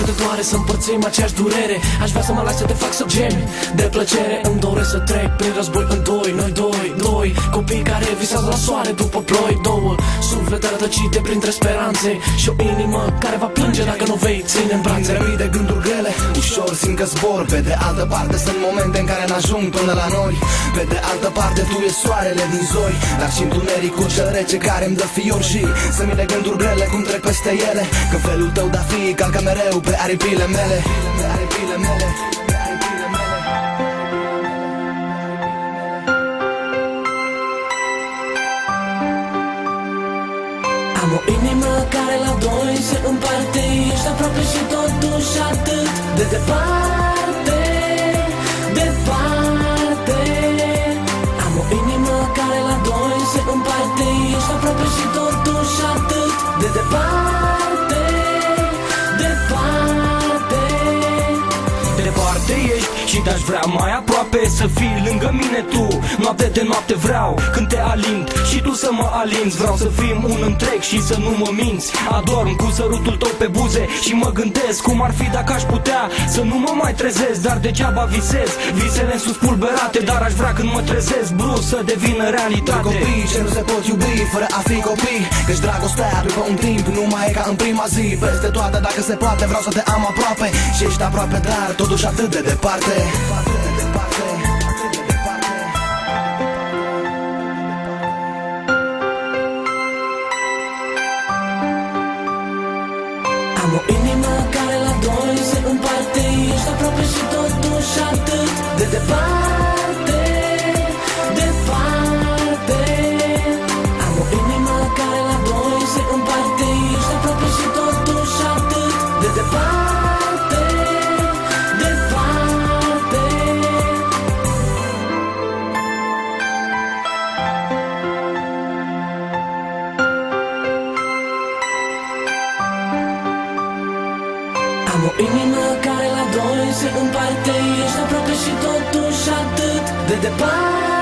te doare să împărțim aceeași durere. Aș vrea să mă lași să te fac să gemi de plăcere. Îmi doresc să trec prin război în doi. Noi doi copii care visează la soare după ploi. Două suflete rătăcite printre speranțe și o inimă care va plânge dacă nu vei ține în brațe. Mii de gânduri grele, ușor simt că zbor. Pe de altă parte sunt momente în care n-ajung până la nori. Pe de altă parte tu e soarele din zori, dar și întunericul cel rece care îmi dă fior. Și sunt mii de gânduri grele, cum trec peste ele, că felul tău de-a fi calcă mereu pe aripile mele. Pe aripile mele. Am o inimă care la doi se împarte. Ești aproape și totuși atât de departe, departe. Am o inimă care la doi se împarte. Ești aproape și totuși atât de departe, departe. Departe ești și te-aș vrea mai aproape, să fii lângă mine tu. Noapte de noapte vreau când te alint și tu să mă alinți. Vreau să fim un întreg și să nu mă minți. Adorm cu sărutul tău pe buze și mă gândesc cum ar fi dacă aș putea să nu mă mai trezesc. Dar degeaba visez, visele sus pulberate. Dar aș vrea când mă trezesc brusc să devină realitate. Copii ce nu se pot iubi fără a fi copii, căci dragostea după un timp nu mai e ca în prima zi. Peste toate dacă se poate vreau să te am aproape. Și ești aproape dar totuși atât de departe. Am o inimă care la doi se împarte. Ești aproape și totuși atât de departe, departe. Am o inimă care la doi se împarte. Ești aproape și totuși atât de departe, departe. Am o inimă care la doi se împarte. Ești aproape și totuși atât de departe.